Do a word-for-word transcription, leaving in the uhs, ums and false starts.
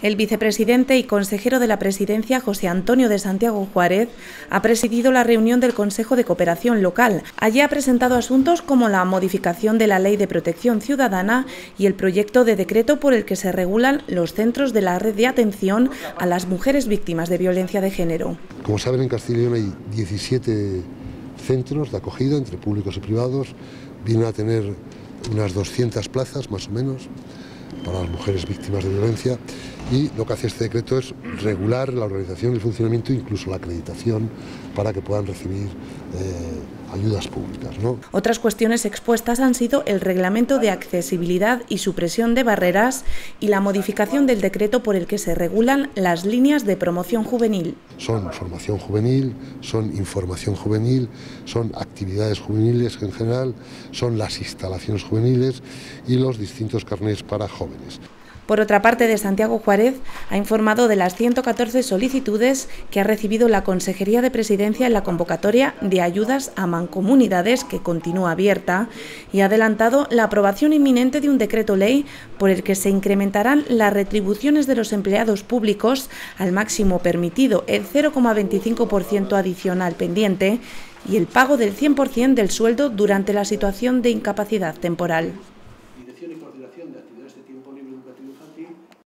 El vicepresidente y consejero de la Presidencia, José Antonio de Santiago Juárez, ha presidido la reunión del Consejo de Cooperación Local. Allí ha presentado asuntos como la modificación de la Ley de Protección Ciudadana y el proyecto de decreto por el que se regulan los centros de la red de atención a las mujeres víctimas de violencia de género. Como saben, en Castilla y León hay diecisiete centros de acogida entre públicos y privados. Vienen a tener unas doscientas plazas, más o menos, para las mujeres víctimas de violencia, y lo que hace este decreto es regular la organización, el funcionamiento e incluso la acreditación para que puedan recibir eh, ayudas públicas, ¿no? Otras cuestiones expuestas han sido el reglamento de accesibilidad y supresión de barreras y la modificación del decreto por el que se regulan las líneas de promoción juvenil. Son formación juvenil, son información juvenil, son actividades juveniles en general, son las instalaciones juveniles y los distintos carnés para jóvenes. Por otra parte, de Santiago Juárez ha informado de las ciento catorce solicitudes que ha recibido la Consejería de Presidencia en la convocatoria de ayudas a mancomunidades, que continúa abierta, y ha adelantado la aprobación inminente de un decreto ley por el que se incrementarán las retribuciones de los empleados públicos al máximo permitido, el cero coma veinticinco por ciento adicional pendiente, y el pago del cien por cien del sueldo durante la situación de incapacidad temporal. Dirección y coordinación de actividades de tiempo libre educativo infantil